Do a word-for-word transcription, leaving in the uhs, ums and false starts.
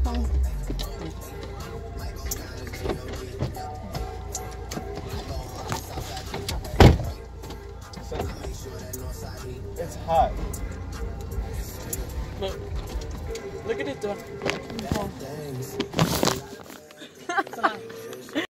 phone. It's hot. Look. Look at it, though.